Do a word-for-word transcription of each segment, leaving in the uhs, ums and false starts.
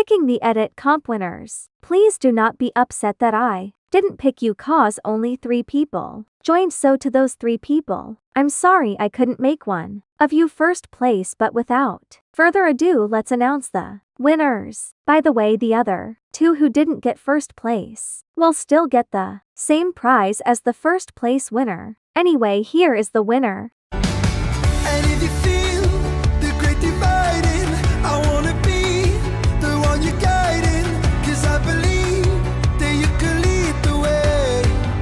Clicking the edit comp winners. Please do not be upset that I didn't pick you cause only three people joined, so to those three people, I'm sorry I couldn't make one of you first place, but without further ado let's announce the winners. By the way, the other two who didn't get first place will still get the same prize as the first place winner. Anyway, here is the winner. And if you feel the great dividing, I wanna be the one you're guiding, cause I believe that you can lead the way.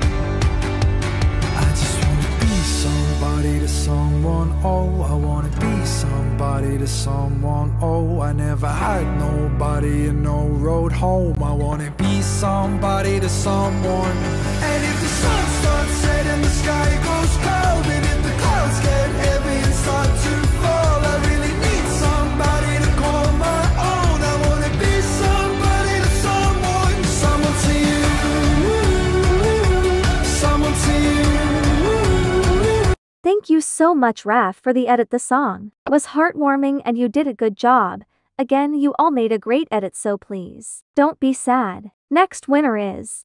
I just wanna be somebody to someone, oh, I wanna be somebody to someone, oh, I never had nobody and no road home. I wanna be somebody to someone. And if the sun starts setting, the sky goes cold, and if the clouds get heavy and start to fall, I really need somebody to call my own. I wanna be somebody to someone, someone to you, someone to you. Thank you so much, Raf, for the edit. The song was heartwarming and you did a good job. Again, you all made a great edit, so please don't be sad. Next winner is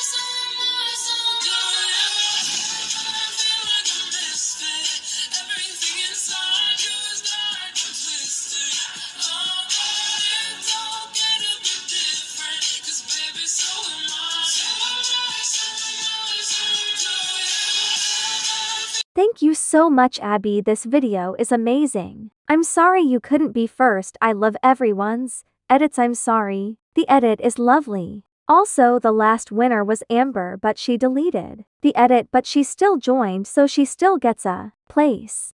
Thank you so much, Abby. This video is amazing. I'm sorry you couldn't be first. I love everyone's edits. I'm sorry. The edit is lovely. Also, the last winner was Amber, but she deleted the edit, but she still joined, so she still gets a place.